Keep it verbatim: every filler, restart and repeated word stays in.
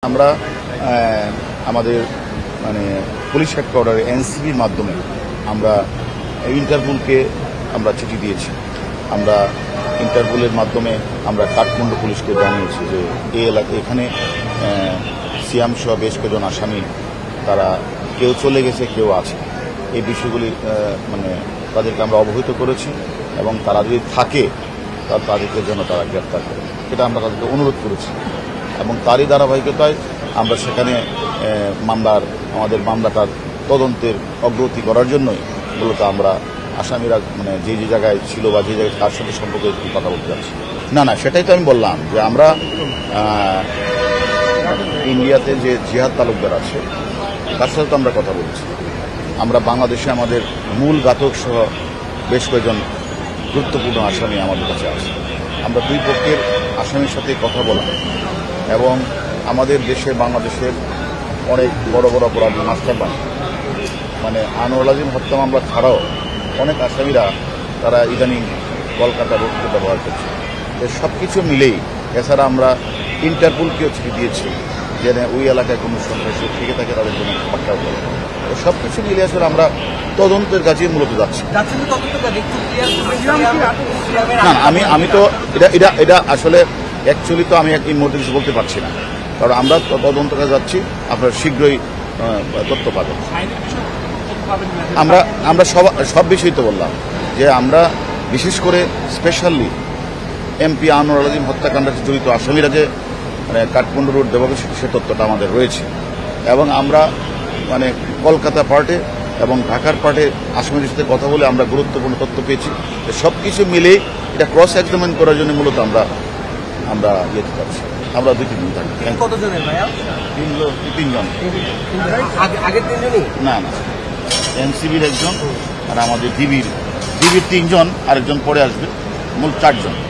আমরা আমাদের মানে পুলিশ হেডকোয়ার্টারে এনসিবির মাধ্যমে আমরা ইন্টারপোলকে আমরা চিঠি দিয়েছি। আমরা ইন্টারপোলের মাধ্যমে আমরা কাঠমান্ডু পুলিশকে জানিয়েছি যে এই এলাকা এখানে সিয়াম সহ বেশ কয়েকজন আসামি তারা কেউ চলে গেছে, কেউ আছে। এই বিষয়গুলি মানে তাদেরকে আমরা অবহিত করেছি এবং তারা যদি থাকে তার তাদেরকে যেন তারা গ্রেপ্তার করে, এটা আমরা তাদেরকে অনুরোধ করেছি। এবং তারই ধারাবাহিকতায় আমরা সেখানে মামলার আমাদের মামলাটার তদন্তের অগ্রগতি করার জন্যই মূলত আমরা আসামিরা মানে যে যে জায়গায় ছিল বা যে জায়গায় তার সাথে সম্পর্কে কথা বলতে যাচ্ছি। না না সেটাই তো আমি বললাম যে আমরা ইন্ডিয়াতে যে জিহাদ তালুকদার আছে তার সাথে তো আমরা কথা বলছি। আমরা বাংলাদেশে আমাদের মূল ঘাতক সহ বেশ কয়েকজন গুরুত্বপূর্ণ আসামি আমাদের কাছে আছে। আমরা দুই পক্ষের আসামির সাথে কথা বলা এবং আমাদের দেশে বাংলাদেশের অনেক বড় বড় অপরাধী মাস্টার বাহিনী মানে আনোয়ার আজিম হত্যা মামলা ছাড়াও অনেক আসামিরা তারা ইদানিং কলকাতা রোডকে ব্যবহার করছে। সব কিছু মিলেই এছাড়া আমরা ইন্টারপোলকেও চিঠি দিয়েছি যে ওই এলাকায় কোনো সন্ত্রাসী থেকে থাকে তাদের জন্য পাকড়াও করে। সব কিছু মিলে আসলে আমরা তদন্তের কাজে মূলত যাচ্ছি। না আমি আমি তো এটা এটা এটা আসলে অ্যাকচুয়ালি তো আমি এই মুহূর্তে কিছু বলতে পারছি না, কারণ আমরা তদন্ত কাজে যাচ্ছি। আপনারা শীঘ্রই তথ্য পাবেন। আমরা আমরা সব সব বিষয়ই তো বললাম যে আমরা বিশেষ করে স্পেশালি এমপি আনোয়ার আজিম হত্যাকাণ্ডে জড়িত আসামিরা যে মানে কাঠমান্ডু রোড দেবকে সে তথ্যটা আমাদের রয়েছে এবং আমরা মানে কলকাতা পার্টে এবং ঢাকার পার্টে আসামিদের সাথে কথা বলে আমরা গুরুত্বপূর্ণ তথ্য পেয়েছি। সব কিছু মিলে এটা ক্রস এক্সামিন করার জন্য মূলত আমরা আমরা ইয়েতে যাচ্ছি। আমরা দুই তিন দিন থাকি। তিনজন না না এনসিবির একজন আর আমাদের ডিবির ডিবির তিনজন, আরেকজন পরে আসবে, মূল চারজন।